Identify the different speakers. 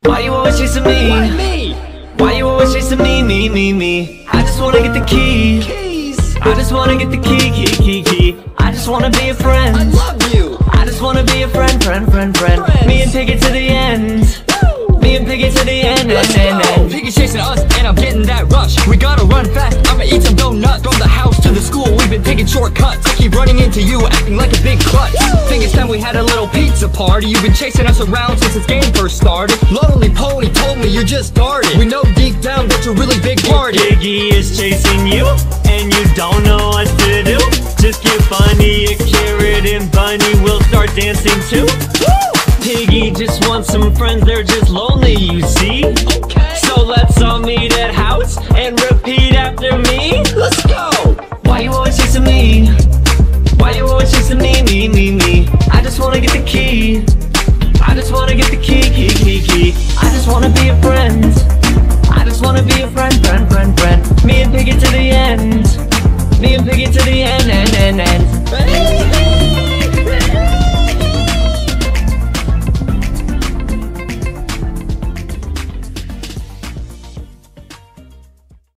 Speaker 1: Why you always chasing me?
Speaker 2: Why me?
Speaker 1: Why you always chasing me? I just wanna get the keys. I just wanna get the key. I just wanna be a friend.
Speaker 2: I love you.
Speaker 1: I just wanna be a friend. Me and Piggy to the end. Me and Piggy to the end.
Speaker 2: Piggy's chasing us and I'm getting that rush. We gotta run fast, I'ma eat some donuts. From the house to the school, we've been taking shortcuts. I keep running into you, acting like a big clutch. Think it's time we had a little pizza party. You've been chasing us around since this game first started. Lonely Pony told me you just started. We know deep down that you're really big party.
Speaker 1: Piggy is chasing you, and you don't know what to do. Just give Bunny a carrot and Bunny will start dancing too. Piggy just wants some friends, they're just lonely, you see.
Speaker 2: Okay.
Speaker 1: So let's all meet at house and